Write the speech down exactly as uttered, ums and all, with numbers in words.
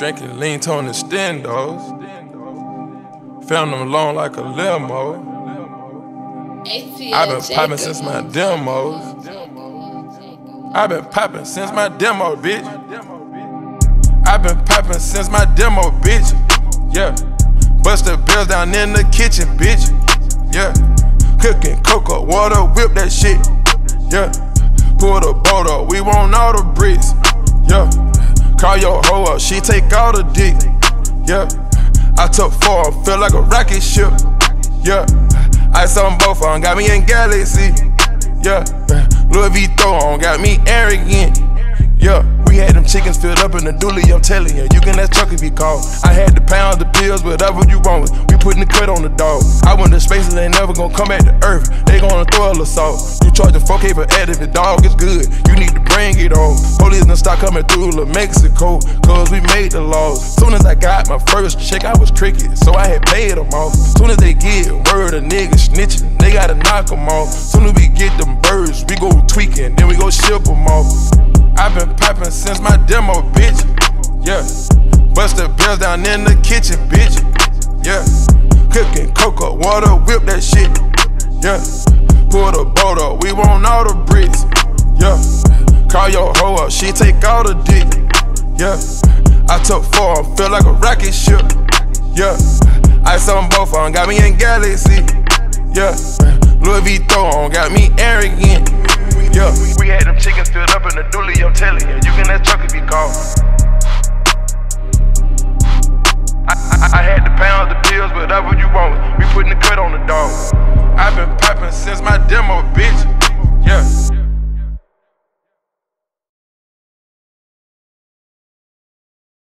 Drinking lean tone and stendos. Found them long like a limo. I've been poppin' since my demos. I've been poppin' since my demo, bitch. I've been poppin' since my demo, bitch. Yeah. Bust the bills down in the kitchen, bitch. Yeah. Cooking cocoa, water, whip that shit. Yeah. Pull the boat up, we want all the bricks. Yeah. Call your hoe up, she take all the dick. Yeah. I took four, feel like a rocket ship. Yeah. I saw them both on, got me in Galaxy. Yeah. Louis V throw on, got me arrogant. Yeah. We had them chickens filled up in the dually, I'm telling you. You can ask Chuck if you call. I had to pound the pills, whatever you want. We putting the cut on the dog. I went to space and they never gonna come back to earth. They gonna throw a little salt. You charging four K for additive, the dog is good. You need to bring it on. Police done start coming through La Mexico, cause we made the laws. Soon as I got my first check, I was tricky, so I had paid them off. Soon as they get word of niggas snitching, they gotta knock them off. Soon as we get them birds, we go tweaking, then we go ship them off. I've been poppin' since my demo, bitch. Yeah. Bust the bills down in the kitchen, bitch. Yeah. Cooking cocoa, water, whip that shit. Yeah. Pull the boat up, we want all the bricks. Yeah. Call your hoe up, she take all the dick. Yeah. I took four, feel like a rocket ship. Yeah. I saw them both on, got me in Galaxy. Yeah. Louis V throw on, got me arrogant. Yeah. We had them chickens filled up in the dually, I'm telling you. You can ask Chuck if you call. I, I, I had to pound the pills, whatever you want. We putting the cut on the dog. I've been poppin' since my demo, bitch. Yeah.